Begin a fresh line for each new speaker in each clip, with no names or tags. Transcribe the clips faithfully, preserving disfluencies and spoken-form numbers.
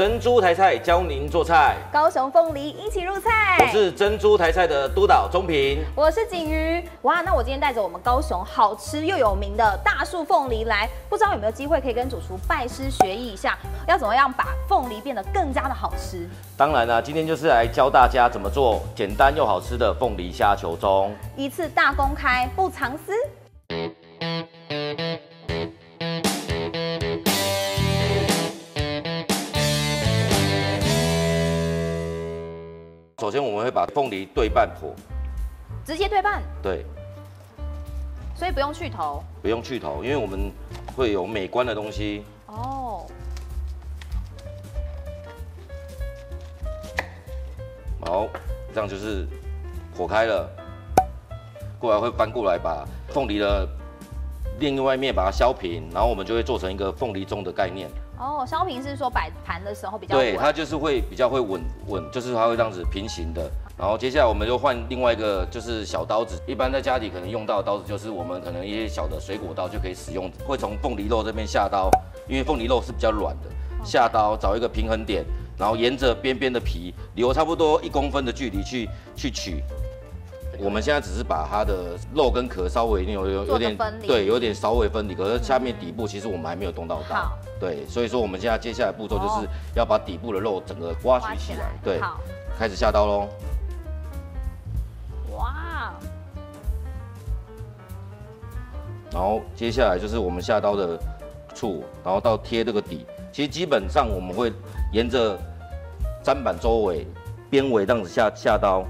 珍珠台菜教您做菜，
高雄凤梨一起入菜。
我是珍珠台菜的督导钟平，
我是景瑜。哇，那我今天带着我们高雄好吃又有名的大树凤梨来，不知道有没有机会可以跟主厨拜师学艺一下，要怎么样把凤梨变得更加的好吃？
当然啦，今天就是来教大家怎么做简单又好吃的凤梨虾球盅，
一次大公开，不藏私。
首先我们会把凤梨对半剖，
直接对半，
对，
所以不用去头，
不用去头，因为我们会有美观的东西。
哦，
好，这样就是剖开了，过来会翻过来把凤梨的另外一面把它削平，然后我们就会做成一个凤梨盅的概念。
哦，削平是说摆盘的时候比较稳，
对，它就是会比较会稳稳，就是它会这样子平行的。然后接下来我们就换另外一个，就是小刀子。一般在家里可能用到的刀子，就是我们可能一些小的水果刀就可以使用。会从凤梨肉这边下刀，因为凤梨肉是比较软的，下刀找一个平衡点，然后沿着边边的皮留差不多一公分的距离去去取。我们现在只是把它的肉跟壳稍微有有有点对，有点稍微分离，可是下面底部其实我们还没有动到刀。对，所以说我们现在接下来步骤就是要把底部的肉整个挖取起来。对，开始下刀喽。
哇！
然后接下来就是我们下刀的处，然后到贴这个底。其实基本上我们会沿着砧板周围边围这样子下下刀。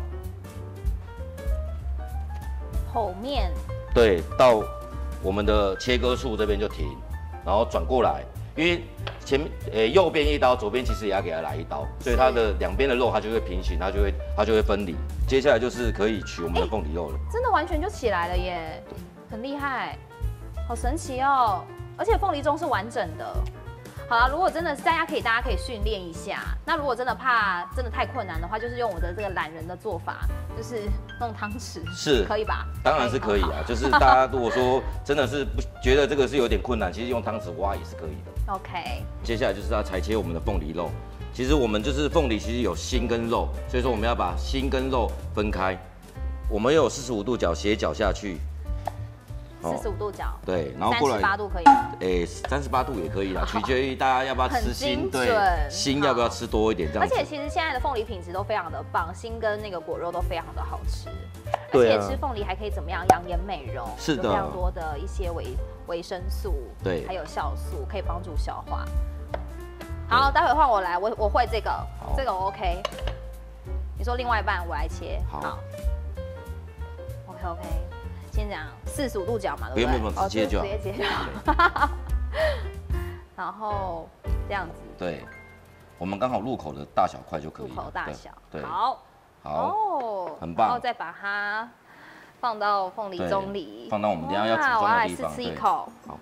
剖面
对，到我们的切割处这边就停，然后转过来，因为前面呃右边一刀，左边其实也要给它来一刀，所以它的两边的肉它就会平行，它就会它就会分离。接下来就是可以取我们的凤梨肉了，
真的完全就起来了耶，很厉害，好神奇哦！而且凤梨盅是完整的。好了，如果真的是大家可以，大家可以训练一下。那如果真的怕真的太困难的话，就是用我的这个懒人的做法，就是弄汤匙，
是
可以吧？
当然是可以啊，就是大家如果说真的是不觉得这个是有点困难，其实用汤匙挖也是可以的。
OK。
接下来就是要裁切我们的凤梨肉。其实我们就是凤梨，其实有心跟肉，所以说我们要把心跟肉分开。我们有四十五度角斜角下去。
四十五度角，
对，然后过来
三十八度可以吗？
诶，三十八度也可以啦，取决于大家要不要吃心，对，心要不要吃多一点这样子。
而且其实现在的凤梨品质都非常的棒，心跟那个果肉都非常的好吃，
对啊，
而且吃凤梨还可以怎么样养颜美容，
是的，
有非常多的一些维维生素，
对，
还有酵素可以帮助消化。好，待会换我来，我我会这个，这个我 OK。你说另外一半我来切，好 ，OK OK。先讲四十五度角嘛，对不对？
不用不用，直接就好，
直接切就好。然后这样子。
对，我们刚好入口的大小块就可以。
入口大小。
对。
好。
好。
哦，
很棒。
然后再把它放到凤梨盅里，
放到我们等下要煮盅的地方。
我要来试吃一口。
好。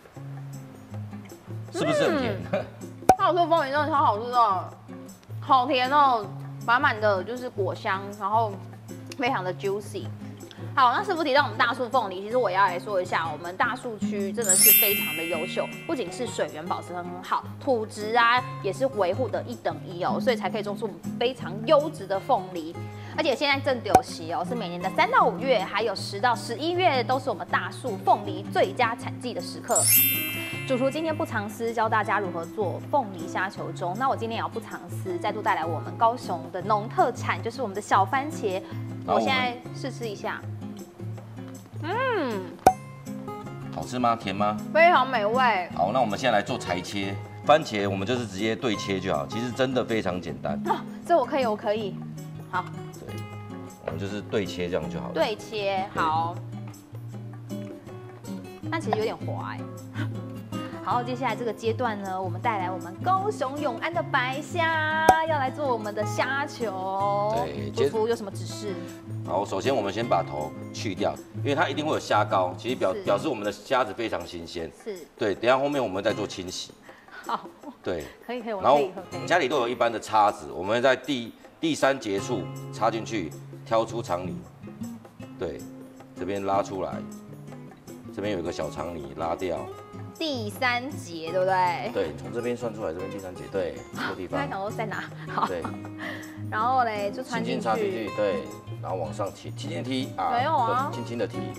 是不是很甜？
那我说凤梨真的超好吃的，好甜哦，满满的就是果香，然后非常的 juicy。好，那师傅提到我们大树凤梨，其实我要来说一下，我们大树区真的是非常的优秀，不仅是水源保持很好，土质啊也是维护的一等一哦，所以才可以种出非常优质的凤梨。而且现在正丢席哦，是每年的三到五月，还有十到十一月，都是我们大树凤梨最佳产季的时刻。主厨今天不藏私，教大家如何做凤梨虾球盅。那我今天也要不藏私，再度带来我们高雄的农特产，就是我们的小番茄。我现在试吃一下。嗯，
好吃吗？甜吗？
非常美味。
好，那我们现在来做裁切。番茄我们就是直接对切就好，其实真的非常简单。
啊，这我可以，我可以。好。
对，我们就是对切这样就好了。
对切，好。但其实有点滑哎。好，接下来这个阶段呢，我们带来我们高雄永安的白虾，要来做我们的虾球。
对，
主厨有什么指示？
好，首先我们先把头去掉，因为它一定会有虾膏，其实表表示我们的虾子非常新鲜。
是。对，
等一下后面我们再做清洗。
好。对。可以可以，我可以。
然后家里都有一般的叉子，我们会在第第三节处插进去，挑出肠泥。对，这边拉出来， 这边有一个小肠泥拉掉。
第三节对不对？
对，从这边算出来，这边第三节，对，这个地方。
刚才想说在哪？好。
对。
然后嘞，就穿进去。
轻轻插进去，对，然后往上提，轻轻提啊。
没有啊。
轻轻的提。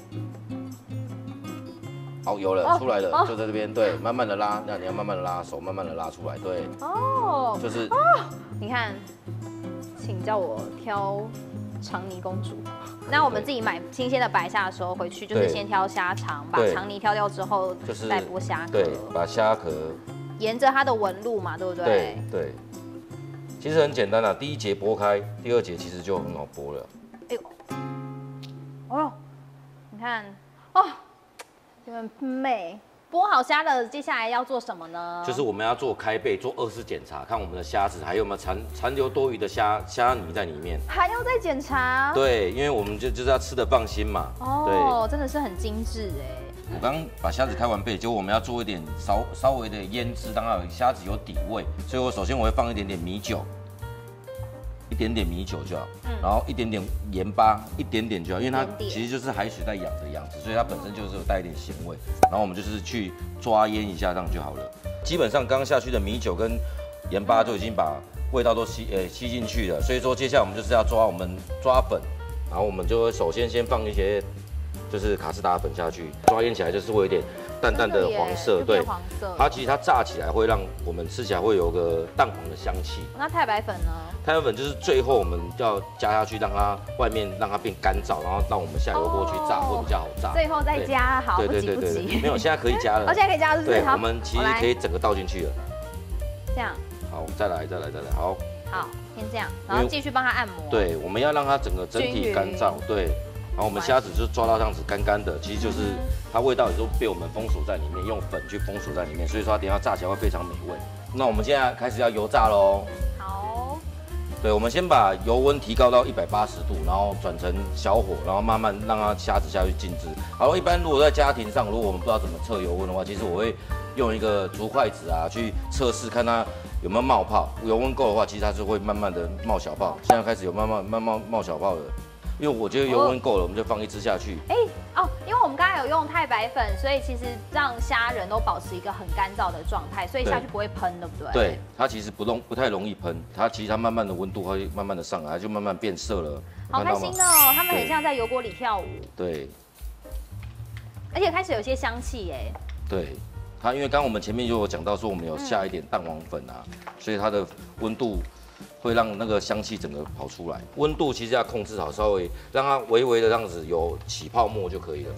好，有了，出来了，就在这边，对，慢慢的拉，那你要慢慢的拉，手慢慢的拉出来，对。哦。就是。哦。
你看，请叫我挑肠泥公主。那我们自己买新鲜的白虾的时候，回去就是先挑虾肠，把肠泥挑掉之后，就是再剥虾壳。
对，把虾壳
沿着它的纹路嘛，对不对？
对对。其实很简单啦，第一节剥开，第二节其实就很好剥了。哎呦，
哦呦，你看，哦，你们美。剥好虾了，接下来要做什么呢？
就是我们要做开背，做二次检查，看我们的虾子还有没有残残留多余的虾虾泥在里面。
还要再检查？
对，因为我们就就是要吃的放心嘛。
哦，对，真的是很精致哎。
我刚把虾子开完背，结果我们要做一点稍稍微的腌制，让它虾子有底味，所以我首先我会放一点点米酒。一点点米酒就好，嗯、然后一点点盐巴，一点点就好，因为它其实就是海水在养的养殖，所以它本身就是有带一点咸味。然后我们就是去抓腌一下，这样就好了。基本上刚下去的米酒跟盐巴就已经把味道都吸呃吸进去了，所以说接下来我们就是要抓我们抓粉，然后我们就会首先先放一些就是卡士达粉下去，抓腌起来就是会有点淡淡的黄色，对，
黄色。
它其实它炸起来会让我们吃起来会有个淡黄的香气。
那太白粉呢？
太白粉就是最后我们要加下去，让它外面让它变干燥，然后让我们下油锅去炸会比较好炸。
最后再加，好，
对
对对对，
没有，现在可以加了。
哦，现在可以加了，是不是？
对，我们其实可以整个倒进去了。
这样。
好，再来，再来，再来，好。
好，先这样，然后继续帮它按摩。
对，我们要让它整个整体干燥，对。然后我们虾子就抓到这样子干干的，其实就是它味道也都被我们封锁在里面，用粉去封锁在里面，所以说它等下炸起来会非常美味。那我们现在开始要油炸喽。
好。
对，我们先把油温提高到一百八十度，然后转成小火，然后慢慢让它虾子下去静置。好，一般如果在家庭上，如果我们不知道怎么测油温的话，其实我会用一个竹筷子啊去测试，看它有没有冒泡。油温够的话，其实它是会慢慢的冒小泡。现在开始有慢慢慢慢冒小泡了。因为我觉得油温够了，我们就放一只下去。
哎哦，因为我们刚才有用太白粉，所以其实让虾仁都保持一个很干燥的状态，所以下去不会喷，对不对？
对，它其实不容不太容易喷，它其实它慢慢的温度会慢慢的上来，就慢慢变色了。
好开心哦，他们很像在油锅里跳舞。
对。
而且开始有些香气哎。
对，它因为刚刚我们前面就有讲到说我们有下一点蛋黄粉啊，嗯、所以它的温度。会让那个香气整个跑出来，温度其实要控制好，稍微让它微微的这样子有起泡沫就可以了。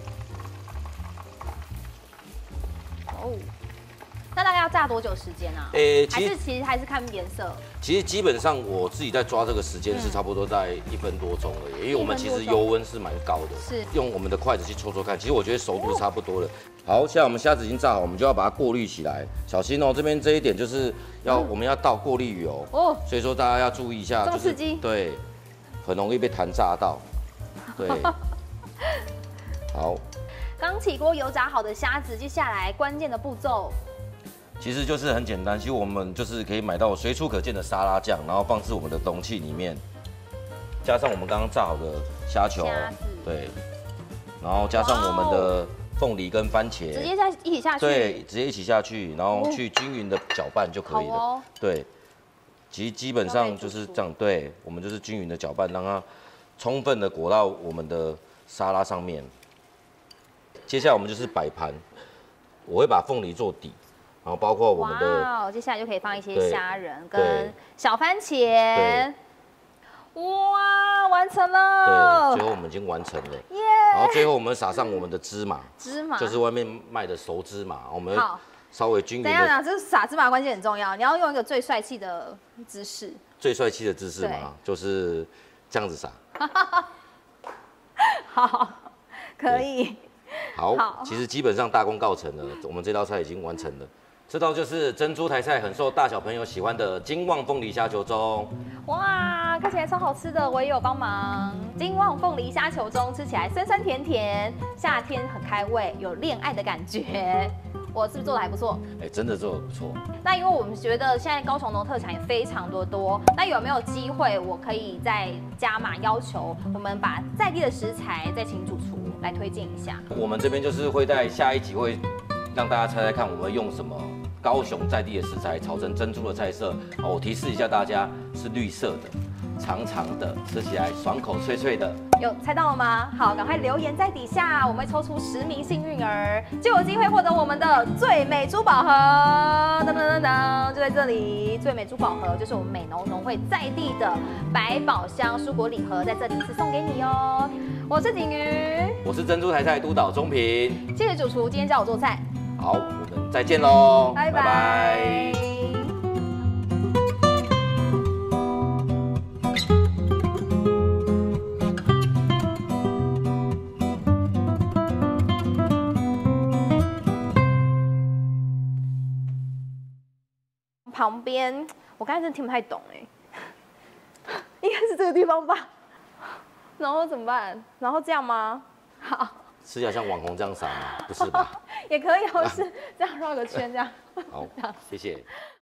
哦，那大概要炸多久时间啊？
诶、
欸，还是其实还是看颜色。
其实基本上我自己在抓这个时间是差不多在一分多钟而已，因为我们其实油温是蛮高的，
是
用我们的筷子去戳戳看，其实我觉得熟度差不多了。好，现在我们虾子已经炸好，我们就要把它过滤起来，小心哦，这边这一点就是要、嗯、我们要倒过滤油哦，所以说大家要注意一下，
这么刺激，
对，很容易被弹炸到，对，好。
刚起锅油炸好的虾子，接下来关键的步骤，
其实就是很简单，其实我们就是可以买到随处可见的沙拉酱，然后放置我们的容器里面，加上我们刚刚炸好的虾球，对，然后加上我们的凤梨跟番茄，
直接在一起下去，
对，直接一起下去，然后去均匀的搅拌就可以了，哦、对，其实基本上就是这样，对，我们就是均匀的搅拌，让它充分的裹到我们的沙拉上面。接下来我们就是摆盘，我会把凤梨做底，然后包括我们的，
哇，接下来就可以放一些虾仁跟小番茄，哇，完成了，
对，最后我们已经完成了，耶，然后最后我们撒上我们的芝麻，
芝麻
就是外面卖的熟芝麻，我们稍微均匀。
等一下，这撒芝麻关键很重要，你要用一个最帅气的姿势，
最帅气的姿势嘛，就是这样子撒，
好，可以。
好，好其实基本上大功告成了，我们这道菜已经完成了。这道就是珍珠台菜，很受大小朋友喜欢的金旺凤梨虾球盅。哇，
看起来超好吃的，我也有帮忙。金旺凤梨虾球盅吃起来酸酸甜甜，夏天很开胃，有恋爱的感觉。 我是不是做的还不错？
哎，真的做的不错。
那因为我们觉得现在高雄农特产也非常多多，那有没有机会我可以再加码要求，我们把在地的食材再请主厨来推荐一下？
我们这边就是会在下一集会让大家猜猜看，我们用什么高雄在地的食材炒成珍珠的菜色。好，我提示一下大家，是绿色的。长长的，吃起来爽口脆脆的，
有猜到了吗？好，赶快留言在底下，我们会抽出十名幸运儿，就有机会获得我们的最美珠宝盒。噔噔噔噔，就在这里，最美珠宝盒就是我们美浓农会在地的百宝箱蔬果礼盒，在这里一次送给你哦。我是景瑜，
我是珍珠台菜督导钟平，
谢谢主厨今天教我做菜。
好，我们再见喽，
拜拜。拜拜。旁边，我刚才真的听不太懂哎，应该是这个地方吧？然后怎么办？然后这样吗？好，
吃起来像网红这样撒吗？不是吧？
也可以，我是这样绕个圈这样。
好，谢谢。